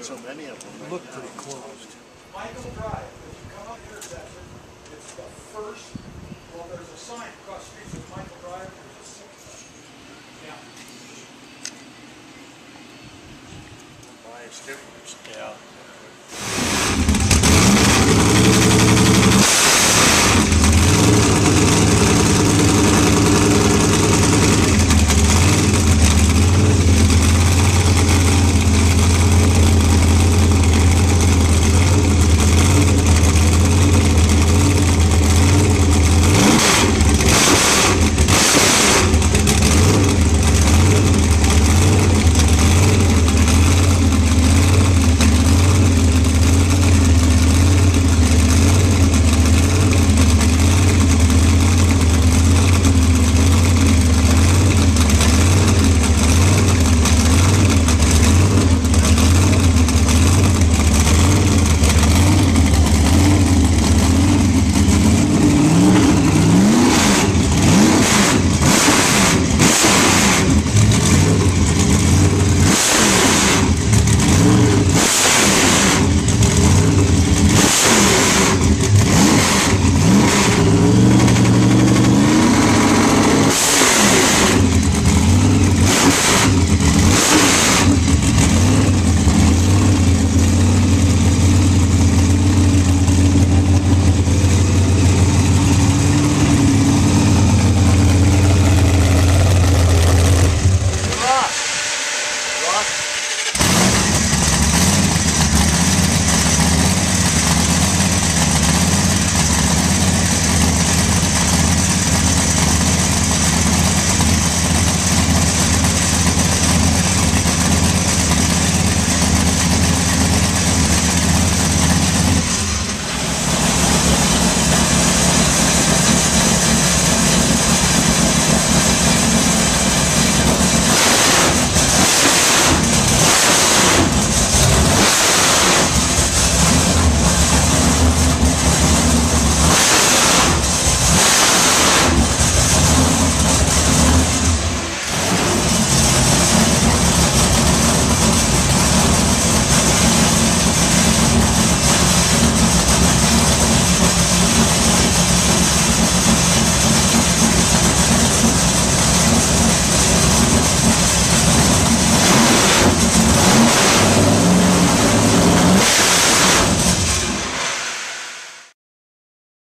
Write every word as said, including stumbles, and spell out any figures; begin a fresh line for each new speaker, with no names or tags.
so many of them.
Look pretty closed.
Michael Drive, as you come up Intersection, it's the first, well, there's a sign across the street from Michael Drive, there's a six. Yeah.
Buy a stickers.
Yeah.